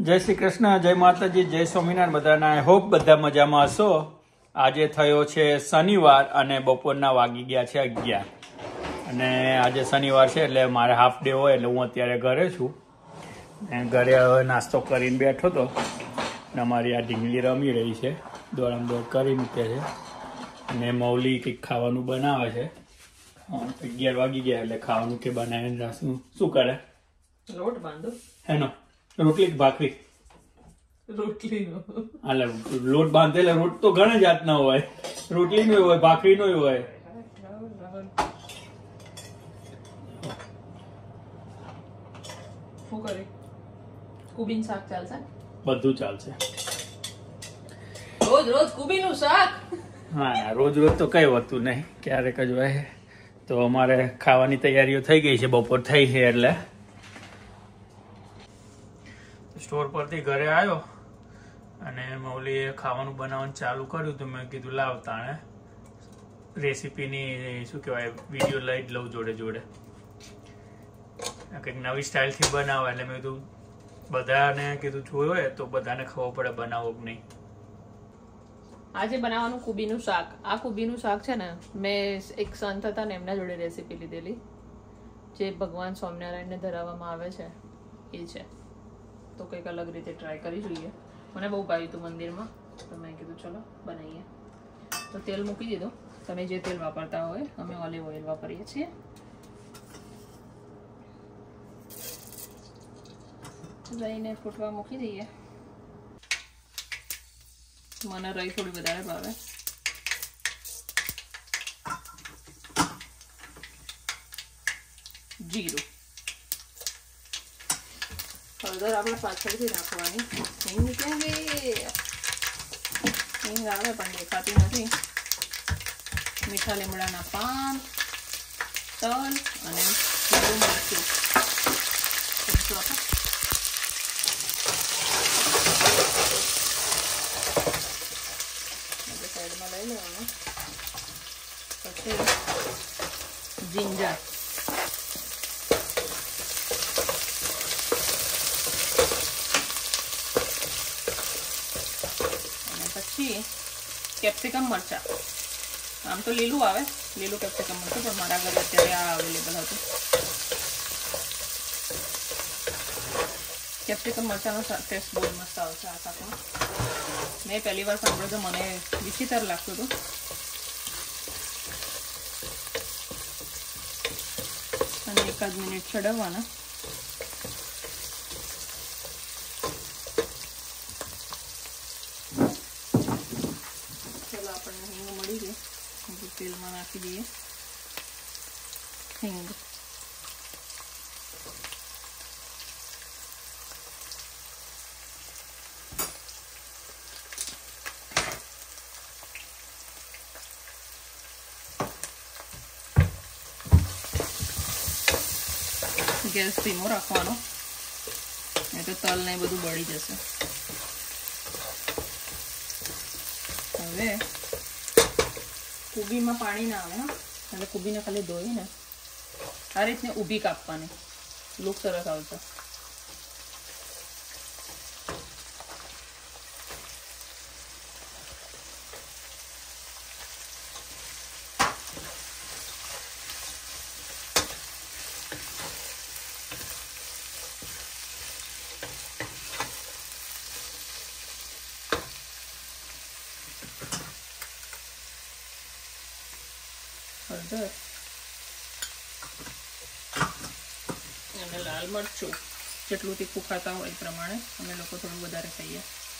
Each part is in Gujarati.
જય શ્રી કૃષ્ણ, જય માતાજી, જય સ્વામિનારાયણ બધાના. આઈ હોપ બધા મજામાં હશો. આજે થયો છે શનિવાર અને બપોરના વાગી ગયા છે 11 અને આજે શનિવાર છે એટલે મારે હાફ ડે હોય એટલે હું અત્યારે ઘરે છું. ઘરે હવે નાસ્તો કરીને બેઠો હતો અને અમારી આ ઢીંગલી રમી રહી છે, દોડમ દોડ કરી મૂકે છે અને મૌલી કંઈક ખાવાનું બનાવે છે. 11 વાગી ગયા એટલે ખાવાનું કે બનાવીને રાખશું. શું કરે? લોટ બાંધો. હેનો રોટલી ભાખરી? રોટલીનો. હાલે લોટ બાંધેલા રોટ તો ઘણા જાતના હોય, રોટલીનો હોય, ભાખરીનો હોય. શું કરે? કુબીન શાક ચાલશે? બધું ચાલશે. રોજ રોજ કુબીનું શાક? હા, રોજ રોજ તો કઈ હોતું નહીં, ક્યારેક જ હોય. તો અમારે ખાવાની તૈયારીઓ થઈ ગઈ છે, બપોર થઈ છે એટલે સ્ટોર પરથી ઘરે આવ્યો અને મૌલીએ ખાવાનું બનાવવાનું ચાલુ કર્યું તો મેં કીધું લાવ તાણે રેસીપીની શું કહેવાય વિડીયો લઈ જ લઉં જોડે જોડે. કંઈક નવી સ્ટાઇલથી બનાવે એટલે મેં કીધું બધાને કીધું જોયું હોય તો બધાને ખબર પડે બનાવો કે નહીં. આજે બનાવવાનું કુબીનું શાક. આ કુબીનું શાક છે ને, મેં એક સંત હતા ને એમના જોડે રેસીપી લીધેલી, જે ભગવાન સ્વામિનારાયણને ધરાવવામાં આવે છે એ છે. તો કંઈક અલગ રીતે ટ્રાય કરી જોઈએ. મને બહુ ભાવ્યું હતું મંદિરમાં, તો મેં કીધું ચલો બનાવીએ. તો તેલ મૂકી દીધું. તમે જે તેલ વાપરતા હોય, અમે ઓલિવ ઓઇલ વાપરીએ છીએ. રઈને ફૂટવા મૂકી દઈએ. મને રઈ થોડી વધારે ભાવે. જીરું, હળદર આપણે પાછળથી નાખવાની. હિંગ ક્યાં ગઈ? હિંગ આવે પણ દેખાતી નથી. મીઠા લીમડાના પાન, તલ અને લીલું મરચું. સાઈડમાં લઈ લેવાનું. પછી જીંજર, પછી કેપ્સિકમ મરચા. આમ તો લીલું આવે, લીલું કેપ્સિકમ મરચું, પણ મારા ઘરે અત્યારે આ અવેલેબલ હતું. કેપ્સિકમ મરચાનો ટેસ્ટ બહુ મસ્ત આવશે આ શાકમાં. મેં પહેલી વાર સાંભળ્યું તો મને વિચિત્ર લાગતું હતું. અને એકાદ મિનિટ ચડવવાના. આપણને હિંગ મળી ગઈ, તેલમાં નાખી દઈએ હિંગ. ગેસ ધીમો રાખવાનો, નહીં તો તલ ને બધું બળી જશે. હવે કુબીમાં પાણી ના આવે, હા, એટલે કુબીને ખાલી ધોઈને આ રીતને ઊભી કાપવાની. લુક સરસ આવશે. હળદર અને લાલ મરચું, જેટલું તીખું ખાતા હોય એ પ્રમાણે. અમે લોકો થોડું વધારે ખાઈએ.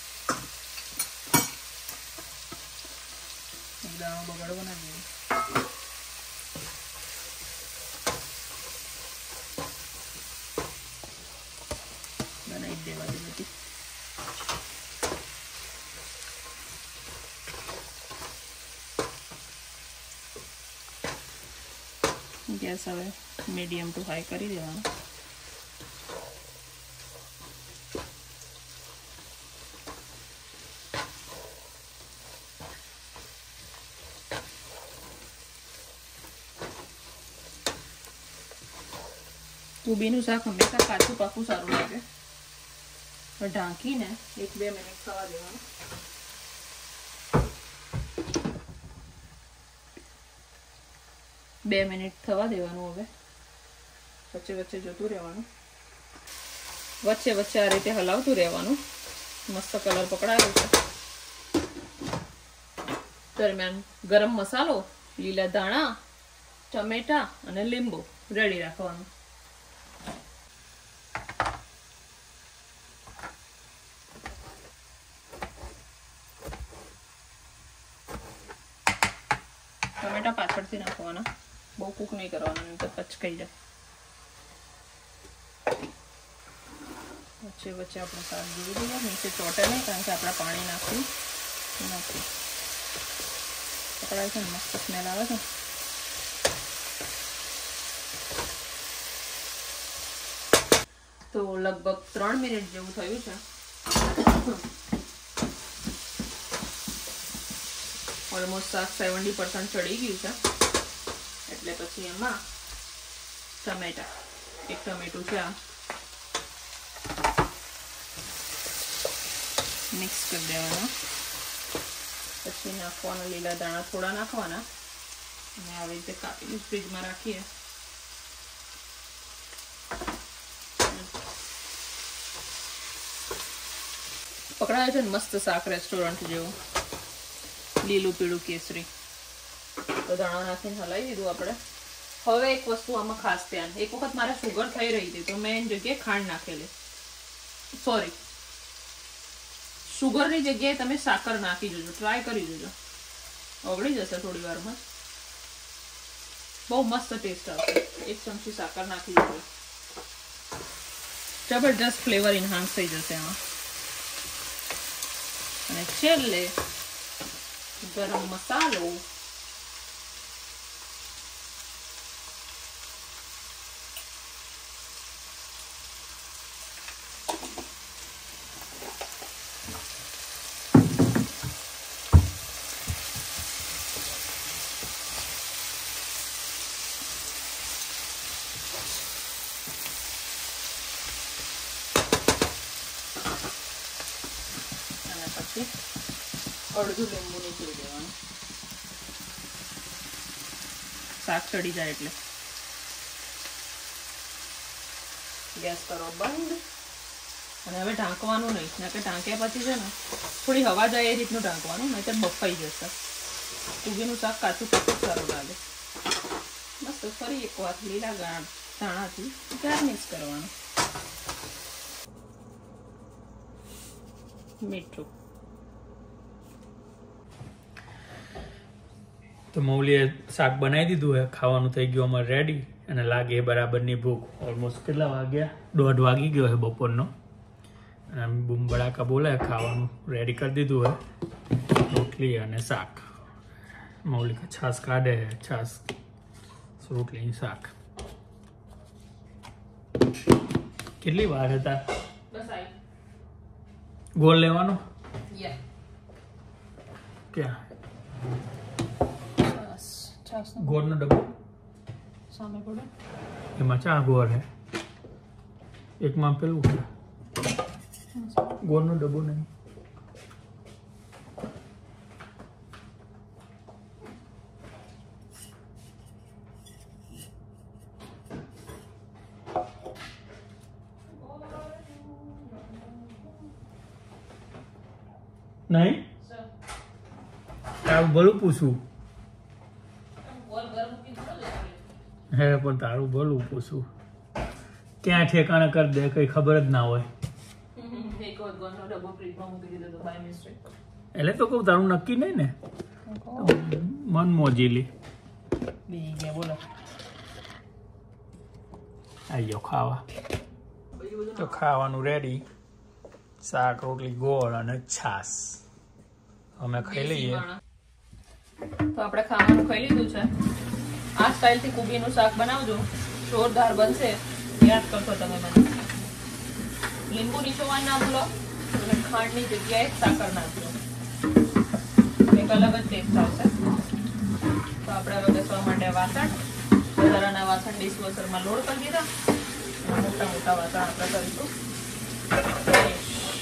એક દાણો બગાડવો ના જોઈએ. બનાવી જ દેવા બધી. ગેસ હવે મીડિયમ ટુ હાઈ કરી દેવાનો. કોબીનું શાક હંમેશા કાચું પાકું સારું લાગે. ઢાંકીને 1-2 મિનિટ થવા દેવાનું. 2 મિનિટ થવા દેવાનું. હવે વચ્ચે વચ્ચે જોતું રહેવાનું, વચ્ચે વચ્ચે આ રીતે હલાવતું રહેવાનું. મસ્ત કલર પકડાયો છે. દરમિયાન ગરમ મસાલો, લીલા ધાણા, ટમેટા અને લીંબુ રેડી રાખવાનું. ટમેટા પાછળથી નાખવાના, બહુ કૂક નહીં કરવાના, નહીં તો પચકાઈ જાય. વચ્ચે વચ્ચે આપણે શાક જોઈ દઈએ, નીચે ચોટે નહીં, કારણ કે આપણે પાણી નાખ્યું નથી. પકડાય છે ને, મસ્ત સ્મેલ આવે છે. તો લગભગ 3 મિનિટ જેવું થયું છે. ઓલમોસ્ટ શાક 70% ચડી ગયું છે. એટલે પછી એમાં ટમેટા, 1 ટમેટું છે આ, મિક્સ કરી દેવાના. પછી નાખવાના લીલા દાણા થોડા નાખવાના અને આવી રીતે કાપીને ફ્રીજમાં રાખીએ. પકડાય છે ને મસ્ત શાક, રેસ્ટોરન્ટ જેવું, લીલું પીળું કેસરી. તો દાણા નાખીને હલાવી દીધું આપણે. હવે એક વસ્તુ આમાં ખાસ ધ્યાન, એક વખત મારે સુગર થઈ રહી હતી તો મેં એની જગ્યાએ ખાંડ નાખેલી. સોરી, સુગરની જગ્યાએ તમે સાકર નાખી જોજો, ટ્રાય કરી જોજો, ઓગળી જશે થોડી વારમાં. બહુ મસ્ત ટેસ્ટ આવશે. 1 ચમચી સાકર નાખી દેજો, જબરજસ્ત ફ્લેવર ઇન્હાન્સ થઈ જશે એમાં. અને છેલ્લે ગરમ મસાલો, અડધું લીંબુ નીચોઈ દેવાનું, શાક ચડી જાય એટલે. ગેસ કરો બંધ. અને હવે ઢાંકવાનું નહીં, ના કે ઢાંક્યા પછી છે ને થોડી હવા જાય એ રીતનું ઢાંકવાનું, નહીં તો બફાઈ જશે. કુબીનું શાક કાચું કાચું સારું લાગે. મસ્ત ફરી એકવાર લીલા ધાણાથી ગાર્નિશ કરવાનું. મીઠું. તો મૌલીએ શાક બનાવી દીધું હે, ખાવાનું થઈ ગયું અમારે રેડી. અને લાગે બરાબરની ભૂખ. ઓલમોસ્ટ કેટલા વાગ્યા? 1:30 વાગી ગયો છે બપોરનો. અને બૂમ બડાકા બોલે, ખાવાનું રેડી કરી દીધું હે. રોટલી અને શાક. મૌલી છાશ કાઢે છે, છાશ, રોટલી, શાક. કેટલી વાર હતા? બસ આવી. ગોળ લેવાનો યા ક્યાં? છાસ ગોળનો ડબ્બો સામે પડે, એમાં ચા ગોળ હે, એકમાં પેલું છે ગોળનો ડબ્બો નહીં. નહીં તારું ભલું પૂછું હે, પણ તારું ભલું પૂછું. ક્યાં ઠેકાણે કરી દે કઈ ખબર જ ના હોય. એટલે તો કહું તારું નક્કી નહીં ને, મન મોજીલી. આવી જાઓ ખાવા. તો ખાવાનું રેડી, શાક, રોટલી, ગોળ અને છાશ. અમે ખાઈ લઈએ. તો આપણે ખાવાનું ખાઈ લીધું છે. આ સ્ટાઇલથી કુબીનું શાક બનાવજો, જોરદાર બનશે. યાદ કરશો તમે મને. લીંબુ નીચોવાનું ના ભૂલો અને ખાંડની જગ્યાએ સાકર નાખજો, એક અલગ જ ટેસ્ટ આવશે. તો આપણે હવે ઘસવા માટે વાસણ, વધારાના વાસણ ડિશવોશરમાં લોડ કરી દીધા. મોટા મોટા વાસણ આપણે કરીશું.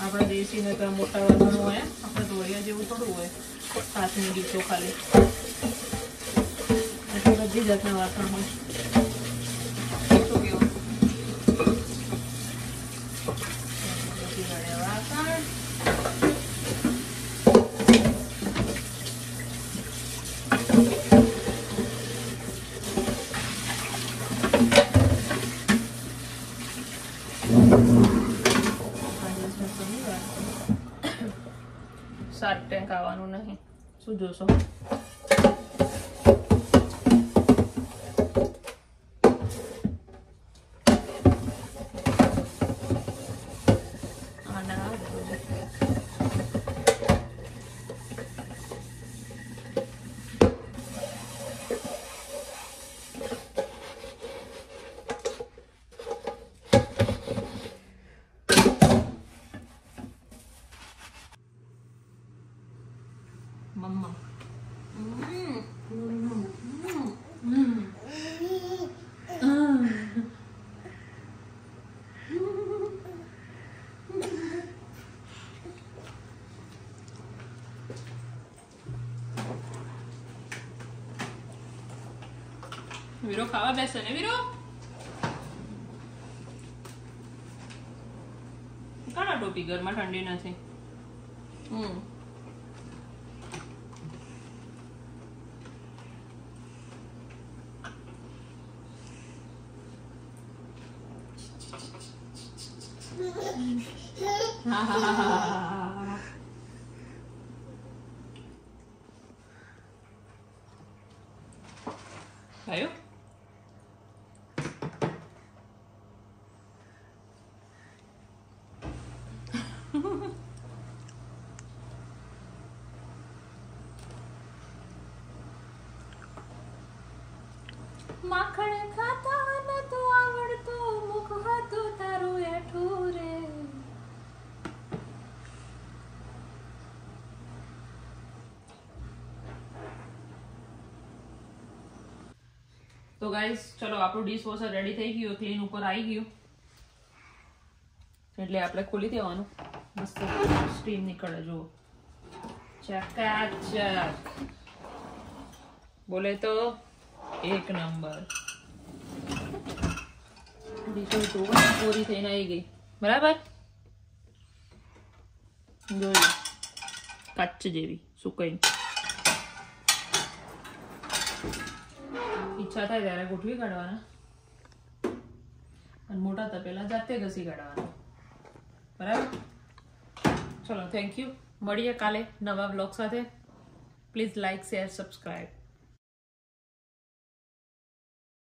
આપણે દેશી ને તો મોટા વાસણ હોય, આપણે ધોળિયા જેવું થોડું હોય, હાથની ડીશો ખાલી એટલે બધી જાતના વાસણ હોય. શું કેવું? બધી વાળે વાસણ. શાર્ક ટેન્ક આવવાનું નહીં, શું જોશો? મમ્મા વીરો ખાવા બેસે ને વીરો કાઢા ટોપી ઘરમાં ઠંડી નથી ખાયો માખણ ખાતા નતું આવડતું મુખ હતું તારું એઠું રે તો ગાઈસ ચલો આપણું ડિશવોશર રેડી થઈ ગયું ક્લીન ઉપર આવી ગયું એટલે આપણે ખોલી દેવાનું મસ્ત સ્ટીમ નીકળે જુઓ ચકાચક બોલે તો એક નંબર ડીશો તો પૂરી થઈને આવી ગઈ બરાબર જોઈ કાચ જેવી સુકાઈ ઈચ્છા થાય ત્યારે ગોઠવી કાઢવાના અને મોટા તપેલા જાતે ઘસી કાઢવાના બરાબર ચલો થેન્ક યુ મળીએ કાલે નવા બ્લોગ સાથે પ્લીઝ લાઈક શેર સબસ્ક્રાઇબ